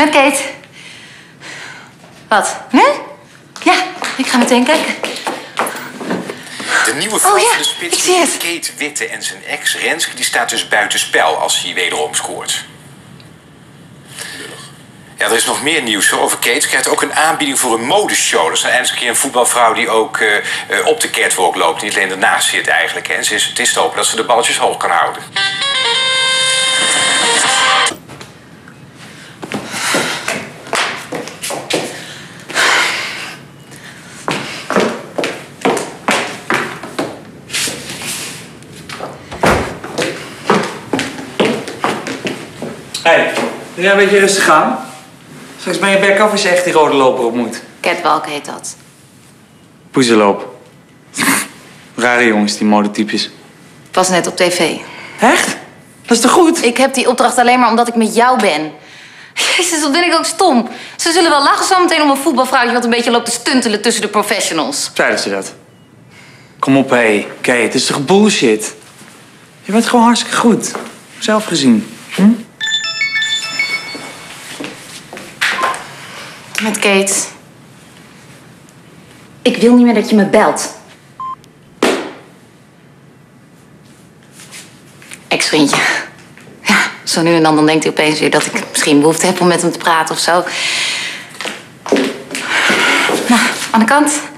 Met Kate. Wat? Nee? Ja, ik ga meteen kijken. De nieuwe vrouw van de ik spits, zie het. Kate Witte en zijn ex Renske, die staat dus buitenspel als hij wederom scoort. Ja, er is nog meer nieuws over Kate. Ze krijgt ook een aanbieding voor een modeshow. Dat is eindelijk een keer een voetbalvrouw die ook op de catwalk loopt. Niet alleen ernaast zit eigenlijk. Hè. Het is te hopen dat ze de balletjes hoog kan houden. Hé, wil jij een beetje rustig gaan? Straks ben je back af als je echt die rode loper op moet. Catwalk heet dat. Poezenloop. Rare jongens, die modetypes. Was net op tv. Echt? Dat is toch goed? Ik heb die opdracht alleen maar omdat ik met jou ben. Jezus, wat ben ik ook stom. Ze zullen wel lachen zometeen om een voetbalvrouwtje wat een beetje loopt te stuntelen tussen de professionals. Zeiden ze dat? Kom op, hé. Kate, het is toch bullshit? Je bent gewoon hartstikke goed. Zelf gezien. Hm? Met Kate. Ik wil niet meer dat je me belt. Ex-vriendje. Ja, zo nu en dan denkt hij opeens weer dat ik misschien behoefte heb om met hem te praten of zo. Nou, aan de kant.